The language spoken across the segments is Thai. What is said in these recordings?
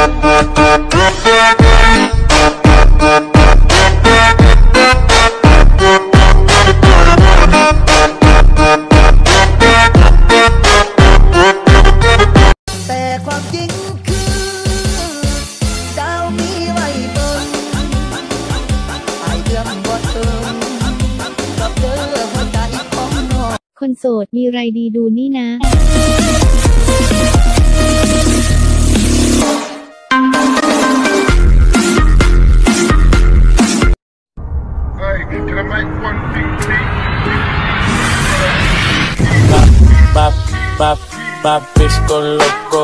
คนโสดมีไรดีดูนี่นะ Papis con loco,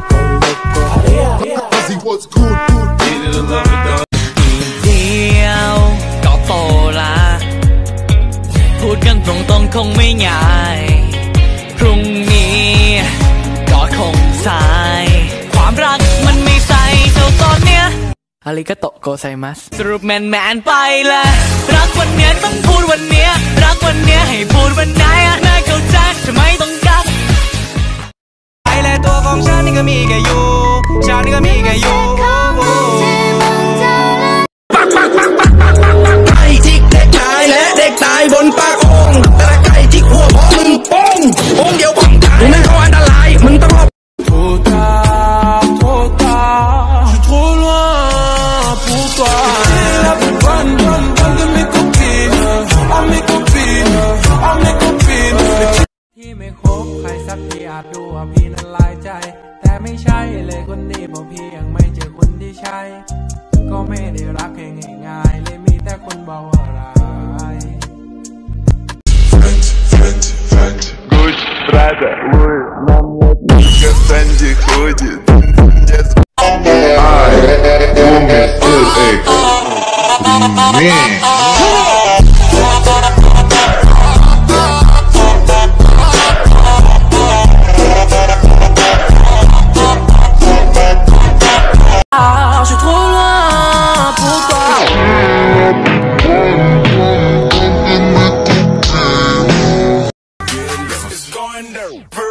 Así what's good, needed a love it done. เดียวก็โตละพูดกันตรงๆคงไม่ง่ายพรุ่งนี้ก็คงสายความรักมันไม่ใส่เท่าตอนเนี้ยอาริกาโตโกไซมัสสรุปแมนไปเลยรักวันเนี้ยต้องพูดวันเนี้ยรักวันเนี้ยให้พูดวันไหนน่าเข้าใจจะไม่ต้องกักไอและตัวของฉันนี่ก็มีแค่อยู่ฉันนี่ก็มีแค่อยู่ไก่จิกเด็กตายและเด็กตายบนปากโอ่งแต่ละไก่จิกหัวพ่อมึงโป้งเดียวของตายนั่นก็อันตรายมึงต้องรอTrop tard, je suis trop loin pour toi. T'es la plus bonne de mes copines, à mes copines. ที่ไม่คบใครสักทีอาจดูว่าพี่นั้นลายใจแต่ไม่ใช่เลยคนนี้เพราะพี่ยังไม่เจอคนที่ใช่ก็ไม่ได้รักแค่ง่ายๆเลยมีแต่คนบอกว่าร้าย Good brother, ой, нам нет Санди ходит. Ай, умер LX. Привет. Je suis trop loin pour toi. It's going down.